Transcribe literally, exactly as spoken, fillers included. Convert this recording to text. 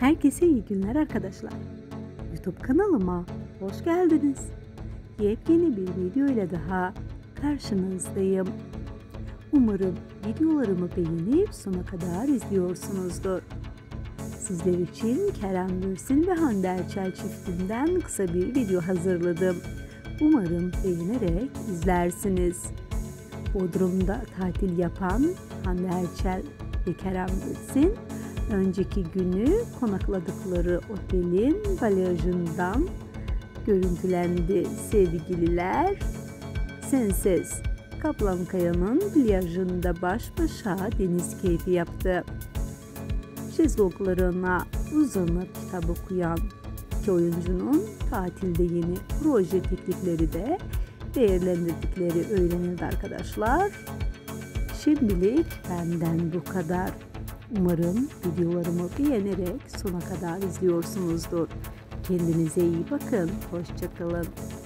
Herkese iyi günler arkadaşlar. YouTube kanalıma hoş geldiniz. Yepyeni bir video ile daha karşınızdayım. Umarım videolarımı beğenip sona kadar izliyorsunuzdur. Sizler için Kerem Bürsin ve Hande Erçel çiftinden kısa bir video hazırladım. Umarım beğenerek izlersiniz. Bodrum'da tatil yapan Hande Erçel ve Kerem Bürsin önceki günü konakladıkları otelin plajından görüntülendi sevgililer. Senses Kaplankaya'nın plajında baş başa deniz keyfi yaptı. Şezlonglarına uzanıp kitap okuyan iki oyuncunun tatilde yeni proje teklifleri de değerlendirdikleri öğrenildi arkadaşlar. Şimdilik benden bu kadar. Umarım videolarımı beğenerek sona kadar izliyorsunuzdur. Kendinize iyi bakın. Hoşça kalın.